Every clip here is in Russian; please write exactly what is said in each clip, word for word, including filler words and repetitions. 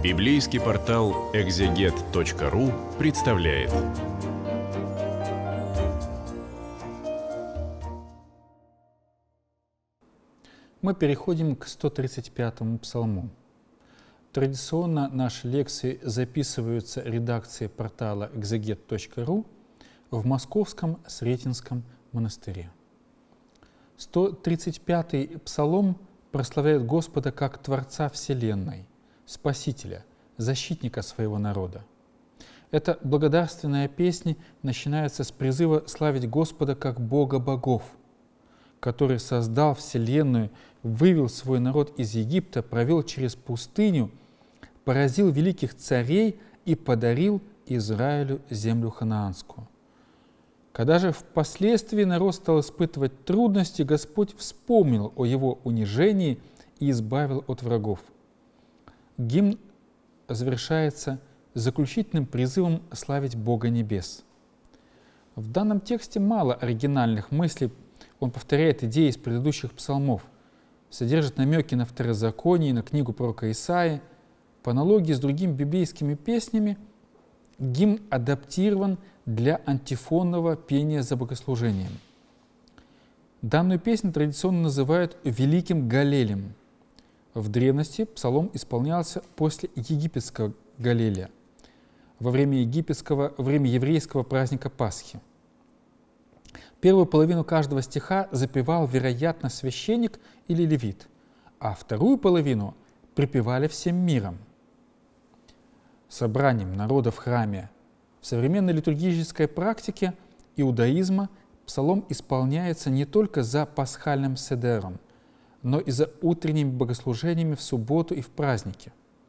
Библейский портал экзегет точка ру представляет. Мы переходим к сто тридцать пятому псалму. Традиционно наши лекции записываются редакцией портала экзегет точка ру в Московском Сретенском монастыре. сто тридцать пятый псалом прославляет Господа как Творца Вселенной, Спасителя, защитника своего народа. Эта благодарственная песня начинается с призыва славить Господа как Бога богов, который создал Вселенную, вывел свой народ из Египта, провел через пустыню, поразил великих царей и подарил Израилю землю ханаанскую. Когда же впоследствии народ стал испытывать трудности, Господь вспомнил о его унижении и избавил от врагов. Гимн завершается заключительным призывом славить Бога небес. В данном тексте мало оригинальных мыслей, он повторяет идеи из предыдущих псалмов, содержит намеки на Второзаконие, на книгу пророка Исаии. По аналогии с другими библейскими песнями, гимн адаптирован для антифонного пения за богослужением. Данную песню традиционно называют «Великим Галелем». В древности псалом исполнялся после египетского Галеля, во время египетского, время еврейского праздника Пасхи. Первую половину каждого стиха запевал, вероятно, священник или левит, а вторую половину припевали всем миром. Собранием народа в храме. В современной литургической практике иудаизма псалом исполняется не только за пасхальным седером, но и за утренними богослужениями в субботу и в праздники.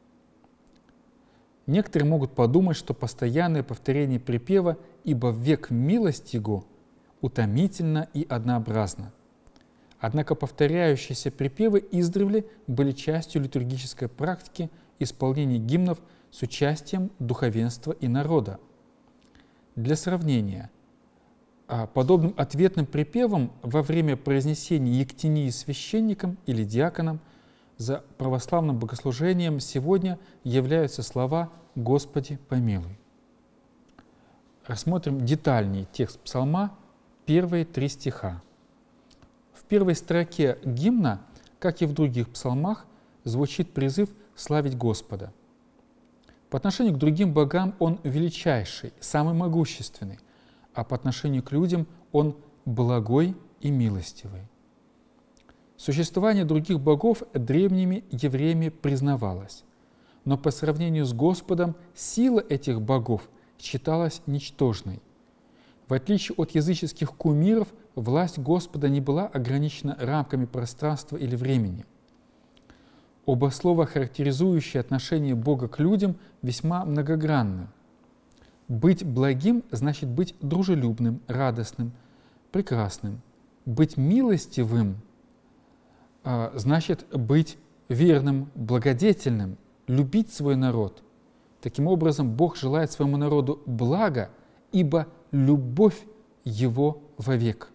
Некоторые могут подумать, что постоянное повторение припева «Ибо в век милость Его» утомительно и однообразно. Однако повторяющиеся припевы издревле были частью литургической практики исполнения гимнов с участием духовенства и народа. Для сравнения, подобным ответным припевом во время произнесения ектении священником или диаконом за православным богослужением сегодня являются слова «Господи, помилуй». Рассмотрим детальнее текст псалма, первые три стиха. В первой строке гимна, как и в других псалмах, звучит призыв славить Господа. По отношению к другим богам он величайший, самый могущественный, а по отношению к людям он благой и милостивый. Существование других богов древними евреями признавалось, но по сравнению с Господом сила этих богов считалась ничтожной. В отличие от языческих кумиров, власть Господа не была ограничена рамками пространства или времени. Оба слова, характеризующие отношение Бога к людям, весьма многогранны. Быть благим значит быть дружелюбным, радостным, прекрасным. Быть милостивым а, значит быть верным, благодетельным, любить свой народ. Таким образом, Бог желает своему народу блага, ибо любовь Его вовек.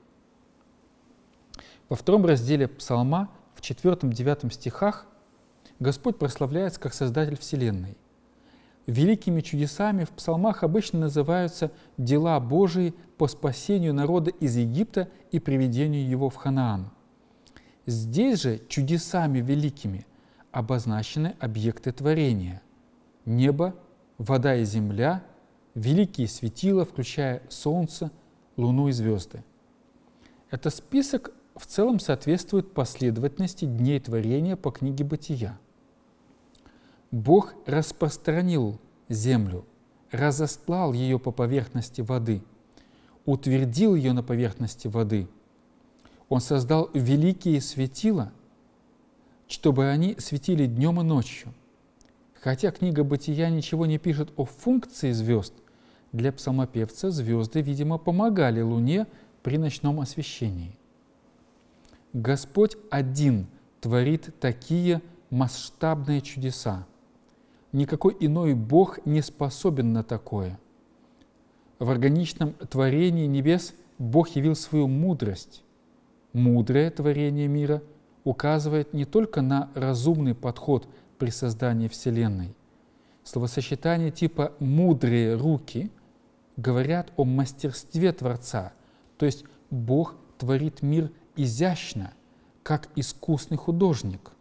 Во втором разделе Псалма, в четвёртом-девятом стихах, Господь прославляется как Создатель Вселенной. Великими чудесами в псалмах обычно называются дела Божии по спасению народа из Египта и приведению его в Ханаан. Здесь же чудесами великими обозначены объекты творения – небо, вода и земля, великие светила, включая солнце, луну и звезды. Этот список в целом соответствует последовательности дней творения по книге Бытия. Бог распространил землю, разостлал ее по поверхности воды, утвердил ее на поверхности воды. Он создал великие светила, чтобы они светили днем и ночью. Хотя книга Бытия ничего не пишет о функции звезд, для псалмопевца звезды, видимо, помогали Луне при ночном освещении. Господь один творит такие масштабные чудеса. Никакой иной Бог не способен на такое. В органичном творении небес Бог явил свою мудрость. Мудрое творение мира указывает не только на разумный подход при создании Вселенной, Словосочетания типа «мудрые руки» говорят о мастерстве Творца, то есть Бог творит мир изящно, как искусный художник.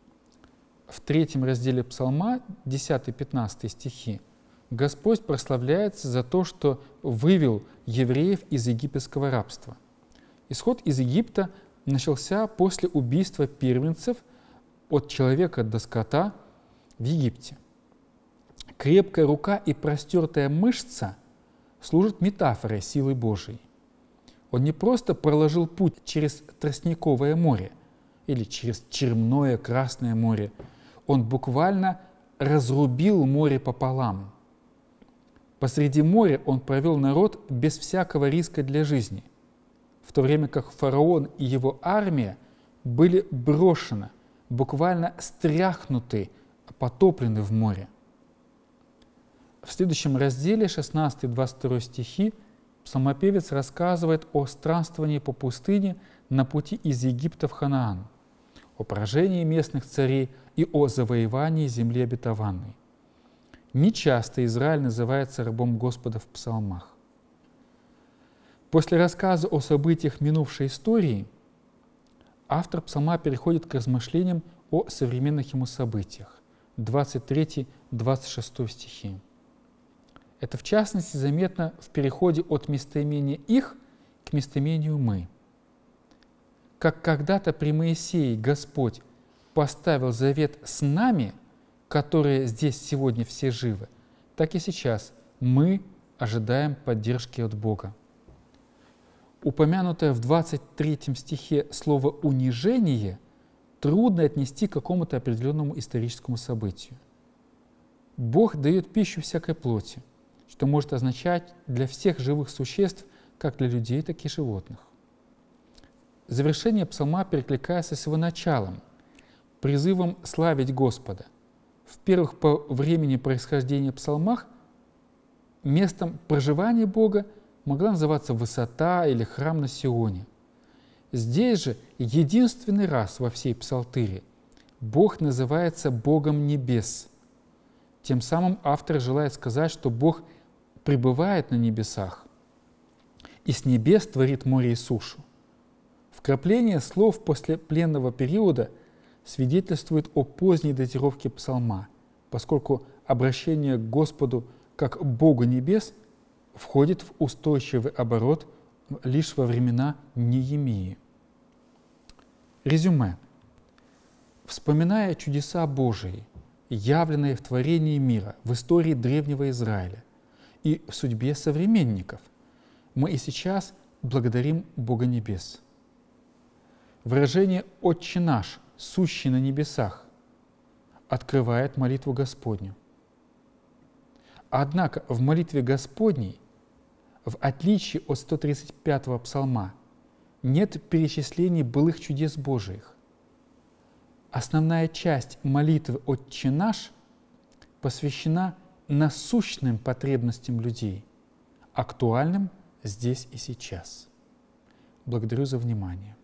В третьем разделе Псалма, десятый-пятнадцатый стихи, Господь прославляется за то, что вывел евреев из египетского рабства. Исход из Египта начался после убийства первенцев от человека до скота в Египте. Крепкая рука и простертая мышца служат метафорой силы Божией. Он не просто проложил путь через Тростниковое море или через Черное Красное море, он буквально разрубил море пополам. Посреди моря он провел народ без всякого риска для жизни, в то время как фараон и его армия были брошены, буквально стряхнуты, потоплены в море. В следующем разделе, шестнадцатый-двадцать второй стихи, псалмопевец рассказывает о странствовании по пустыне на пути из Египта в Ханаан, о поражении местных царей и о завоевании земли обетованной. Нечасто Израиль называется рабом Господа в псалмах. После рассказа о событиях минувшей истории автор псалма переходит к размышлениям о современных ему событиях, двадцать третий-двадцать шестой стихи. Это в частности заметно в переходе от местоимения «их» к местоимению «мы». Как когда-то при Моисее Господь поставил завет с нами, которые здесь сегодня все живы, так и сейчас мы ожидаем поддержки от Бога. Упомянутое в двадцать третьем стихе слово «унижение» трудно отнести к какому-то определенному историческому событию. Бог дает пищу всякой плоти, что может означать для всех живых существ, как для людей, так и животных. Завершение псалма перекликается с его началом, призывом славить Господа. В первых по времени происхождения псалмах местом проживания Бога могла называться высота или храм на Сионе. Здесь же единственный раз во всей псалтыре Бог называется Богом небес. Тем самым автор желает сказать, что Бог пребывает на небесах и с небес творит море и сушу. Вкрапление слов после пленного периода свидетельствует о поздней датировке псалма, поскольку обращение к Господу как Богу небес входит в устойчивый оборот лишь во времена Неемии. Резюме. Вспоминая чудеса Божии, явленные в творении мира, в истории древнего Израиля и в судьбе современников, мы и сейчас благодарим Бога небес. Выражение «Отче наш», сущий на небесах, открывает молитву Господню. Однако в молитве Господней, в отличие от сто тридцать пятого псалма, нет перечислений былых чудес Божиих. Основная часть молитвы «Отче наш» посвящена насущным потребностям людей, актуальным здесь и сейчас. Благодарю за внимание.